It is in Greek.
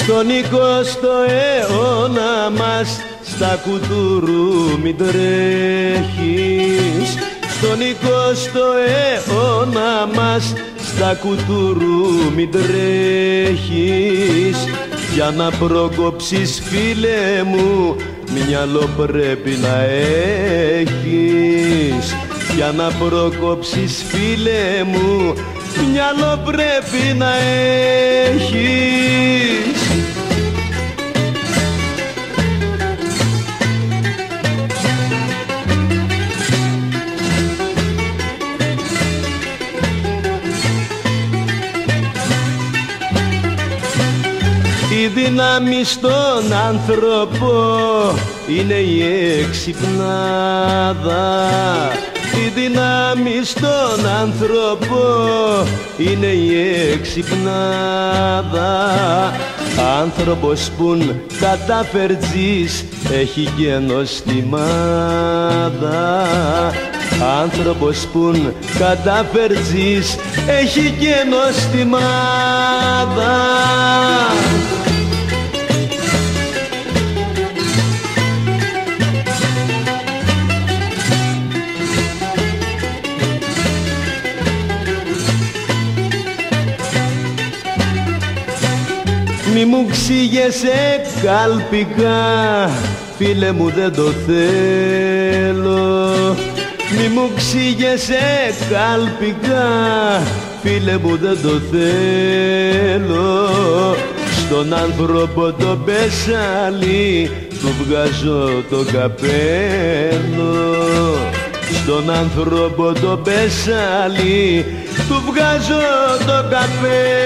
Στον 20ο αιώνα μας στα κουτουρού μην τρέχεις. Στον 20ο αιώνα μας στα κουτουρού μην τρέχεις. Για να προκόψεις φίλε μου μυαλό πρέπει να έχεις. Για να προκόψεις φίλε μου μυαλό πρέπει να έχεις. Η δύναμη στον άνθρωπο είναι η εξυπνάδα. Η δύναμη στον άνθρωπο είναι η εξυπνάδα. Άνθρωπος πουν καταφερτζής έχει και νοστιμάδα. Άνθρωπος πουν καταφερτζής έχει και νοστιμάδα. Μη μου ξύγεσαι κάλπικα, φίλε μου δεν το θέλω. Μη μου ξύγεσαι κάλπικα, φίλε μου δεν το θέλω. Στον άνθρωπο το πεσάλι του βγάζω το καπέλο. Στον άνθρωπο το πεσάλι του βγάζω το καπέλο.